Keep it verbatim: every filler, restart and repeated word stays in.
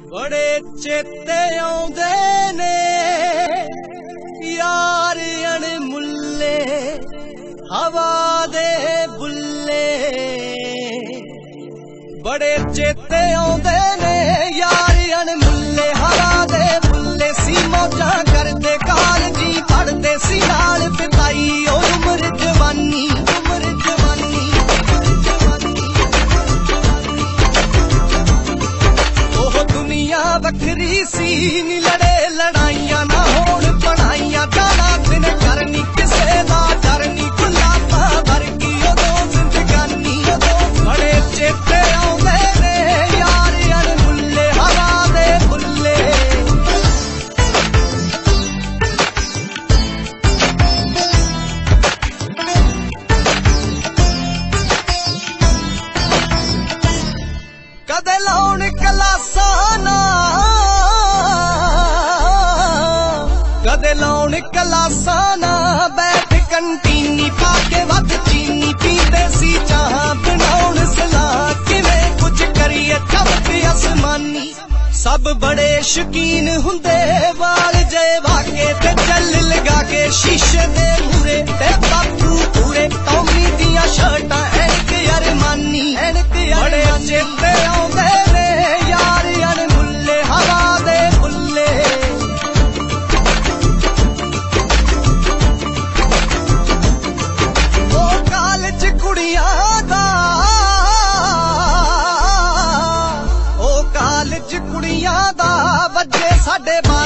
बड़े चेते आउंदे ने यार अणमुल्ले हवा दे बुल्ले। बड़े चेते आउंदे ने यार अणमुल्ले हवा दे बुल्ले। सी मौजां करदे कालजी पढ़दे सी नाल बिताई ओ उमर जवानी उमर जवानी। ओह दुनिया वखरी सी नी लड़े लड़ाइयां ना होण पढ़ाइयां। जाना दिन करनी किसे दा डर नी गुलाबां वर्गी उदों जिंदगानी। बड़े चेते आउंदे ने यार अणमुल्ले हवा दे बुल्ले। कदे लाउण क्लासां ना कदे लाउण क्लासां ना बैठ कंटीनी पा के वध चीनी पींदे सी चाह बनाउण सलाह किवें कुछ करिए चमक आसमानी। सब बड़े शकीन हुंदे वाल जे वाके ते चल लगा के शीशे दे मूरे ते बापू पूरे कौमी दियां शर्टां एनक अरमानी एनक बड़े चेते आउंदे ने यार अणमुल्ले हवा दे बुल्ले। ओ कालज कुड़ियां दा ओ कालज कुड़ियां दा वजे साढ़े बारह